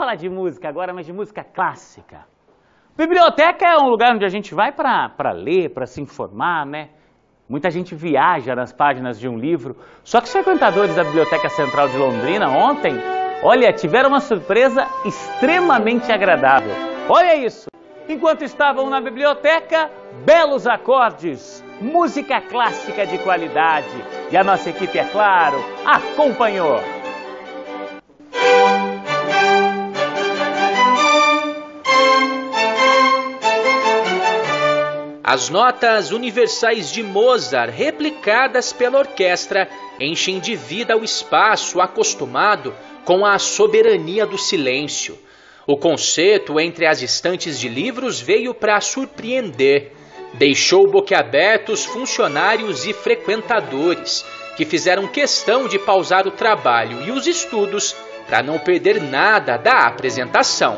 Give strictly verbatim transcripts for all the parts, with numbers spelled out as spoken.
falar de música agora, mas de música clássica. Biblioteca é um lugar onde a gente vai para ler, para se informar, né? Muita gente viaja nas páginas de um livro. Só que os frequentadores da Biblioteca Central de Londrina ontem, olha, tiveram uma surpresa extremamente agradável. Olha isso! Enquanto estavam na biblioteca, belos acordes, música clássica de qualidade. E a nossa equipe, é claro, acompanhou. As notas universais de Mozart, replicadas pela orquestra, enchem de vida o espaço acostumado com a soberania do silêncio. O concerto entre as estantes de livros veio para surpreender. Deixou boquiabertos funcionários e frequentadores, que fizeram questão de pausar o trabalho e os estudos para não perder nada da apresentação.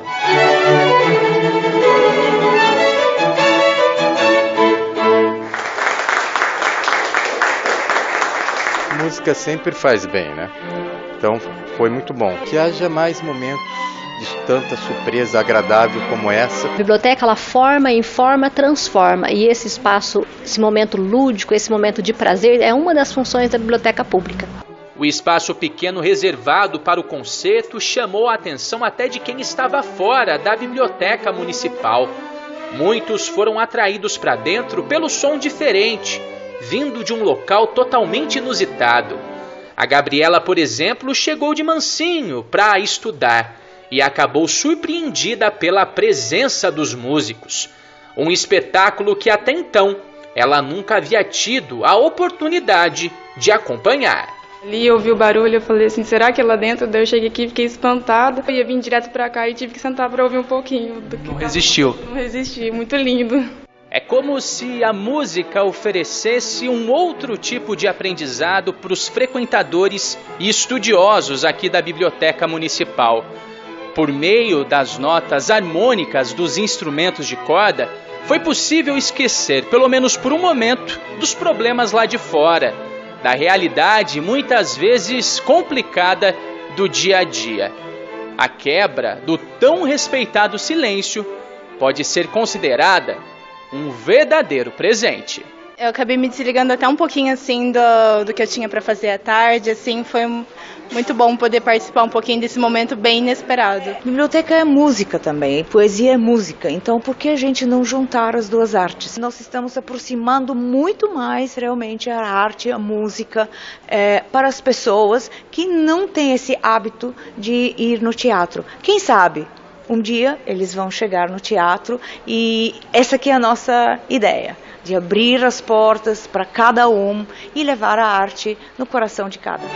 Música sempre faz bem, né? Então foi muito bom. Que haja mais momentos de tanta surpresa agradável como essa. A biblioteca, ela forma, informa, transforma. E esse espaço, esse momento lúdico, esse momento de prazer, é uma das funções da biblioteca pública. O espaço pequeno reservado para o concerto chamou a atenção até de quem estava fora da biblioteca municipal. Muitos foram atraídos para dentro pelo som diferente, vindo de um local totalmente inusitado. A Gabriela, por exemplo, chegou de mansinho para estudar e acabou surpreendida pela presença dos músicos. Um espetáculo que até então ela nunca havia tido a oportunidade de acompanhar. Ali eu ouvi o barulho, eu falei assim, será que é lá dentro? Daí eu cheguei aqui, fiquei espantada. Eu ia vir direto para cá e tive que sentar para ouvir um pouquinho. Do que Não resistiu? Não resisti, muito lindo. É como se a música oferecesse um outro tipo de aprendizado para os frequentadores e estudiosos aqui da Biblioteca Municipal. Por meio das notas harmônicas dos instrumentos de corda, foi possível esquecer, pelo menos por um momento, dos problemas lá de fora, da realidade muitas vezes complicada do dia a dia. A quebra do tão respeitado silêncio pode ser considerada um verdadeiro presente. Eu acabei me desligando até um pouquinho assim do, do que eu tinha para fazer à tarde, assim, foi muito bom poder participar um pouquinho desse momento bem inesperado. Biblioteca é música também, poesia é música, então por que a gente não juntar as duas artes? Nós estamos aproximando muito mais realmente a arte, a música, é, para as pessoas que não têm esse hábito de ir no teatro. Quem sabe? Um dia eles vão chegar no teatro e essa aqui é a nossa ideia, de abrir as portas para cada um e levar a arte no coração de cada.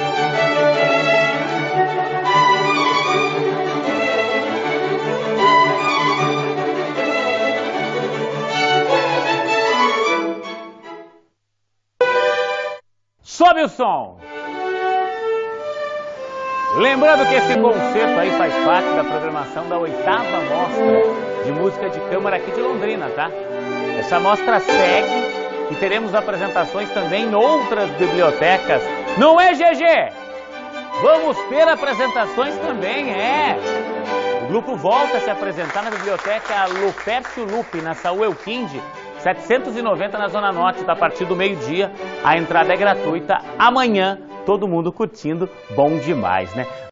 Sobe o som! Lembrando que esse concerto aí faz parte da programação da oitava Mostra de Música de Câmara aqui de Londrina, tá? Essa mostra segue e teremos apresentações também em outras bibliotecas. Não é, G G? Vamos ter apresentações também, é! O grupo volta a se apresentar na biblioteca Lupércio Lupe, na Saúl Elquinde, setecentos e noventa na Zona Norte, tá? A partir do meio-dia. A entrada é gratuita. Amanhã, todo mundo curtindo, bom demais, né?